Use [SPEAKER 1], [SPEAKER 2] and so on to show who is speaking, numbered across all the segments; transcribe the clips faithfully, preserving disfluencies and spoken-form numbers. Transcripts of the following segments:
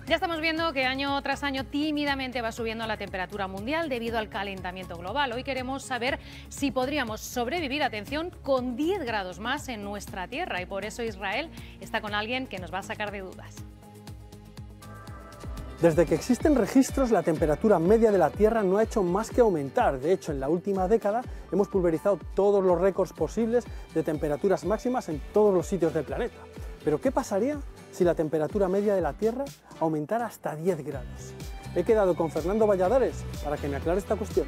[SPEAKER 1] Ya estamos viendo que año tras año tímidamente va subiendo la temperatura mundial debido al calentamiento global. Hoy queremos saber si podríamos sobrevivir, atención, con diez grados más en nuestra Tierra, y por eso Israel está con alguien que nos va a sacar de dudas.
[SPEAKER 2] Desde que existen registros, la temperatura media de la Tierra no ha hecho más que aumentar. De hecho, en la última década hemos pulverizado todos los récords posibles de temperaturas máximas en todos los sitios del planeta. Pero ¿qué pasaría si la temperatura media de la Tierra aumentara hasta diez grados? He quedado con Fernando Valladares para que me aclare esta cuestión.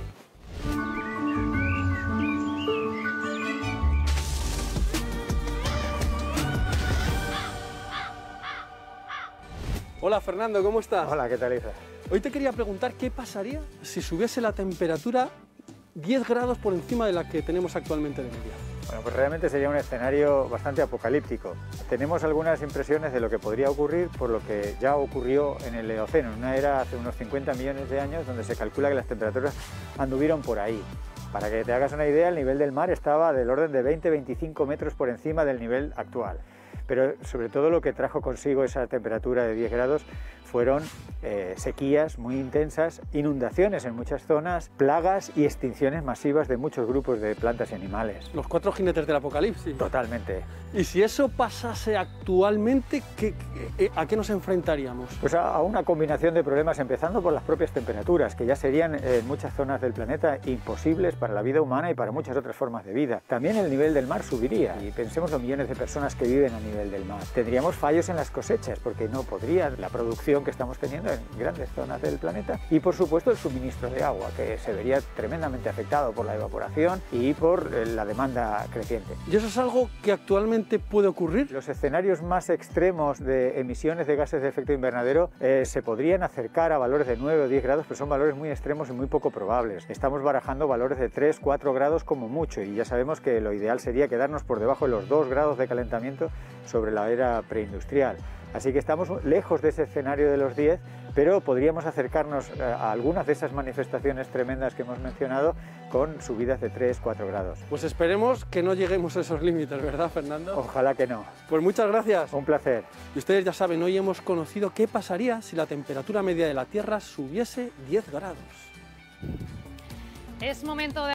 [SPEAKER 2] Hola Fernando, ¿cómo estás?
[SPEAKER 3] Hola, ¿qué tal, Isa?
[SPEAKER 2] Hoy te quería preguntar qué pasaría si subiese la temperatura diez grados por encima de la que tenemos actualmente de media.
[SPEAKER 3] Bueno, pues realmente sería un escenario bastante apocalíptico. Tenemos algunas impresiones de lo que podría ocurrir por lo que ya ocurrió en el Eoceno, en una era hace unos cincuenta millones de años, donde se calcula que las temperaturas anduvieron por ahí. Para que te hagas una idea, el nivel del mar estaba del orden de veinte a veinticinco metros por encima del nivel actual. Pero sobre todo lo que trajo consigo esa temperatura de diez grados fueron eh, sequías muy intensas, inundaciones en muchas zonas, plagas y extinciones masivas de muchos grupos de plantas y animales.
[SPEAKER 2] Los cuatro jinetes del apocalipsis.
[SPEAKER 3] Totalmente.
[SPEAKER 2] Y si eso pasase actualmente, ¿qué, qué, ¿a qué nos enfrentaríamos?
[SPEAKER 3] Pues a, a una combinación de problemas, empezando por las propias temperaturas, que ya serían eh, en muchas zonas del planeta imposibles para la vida humana y para muchas otras formas de vida. También el nivel del mar subiría, y pensemos los millones de personas que viven a nivel del mar. Tendríamos fallos en las cosechas, porque no podría la producción que estamos teniendo en grandes zonas del planeta, y por supuesto el suministro de agua, que se vería tremendamente afectado por la evaporación y por eh, la demanda creciente.
[SPEAKER 2] ¿Y eso es algo que actualmente puede ocurrir?
[SPEAKER 3] Los escenarios más extremos de emisiones de gases de efecto invernadero eh, se podrían acercar a valores de nueve o diez grados, pero son valores muy extremos y muy poco probables. Estamos barajando valores de tres a cuatro grados como mucho, y ya sabemos que lo ideal sería quedarnos por debajo de los dos grados de calentamiento sobre la era preindustrial. Así que estamos lejos de ese escenario de los diez, pero podríamos acercarnos a algunas de esas manifestaciones tremendas que hemos mencionado con subidas de tres a cuatro grados.
[SPEAKER 2] Pues esperemos que no lleguemos a esos límites, ¿verdad, Fernando?
[SPEAKER 3] Ojalá que no.
[SPEAKER 2] Pues muchas gracias.
[SPEAKER 3] Un placer.
[SPEAKER 2] Y ustedes ya saben, hoy hemos conocido qué pasaría si la temperatura media de la Tierra subiese diez grados.
[SPEAKER 1] Es momento de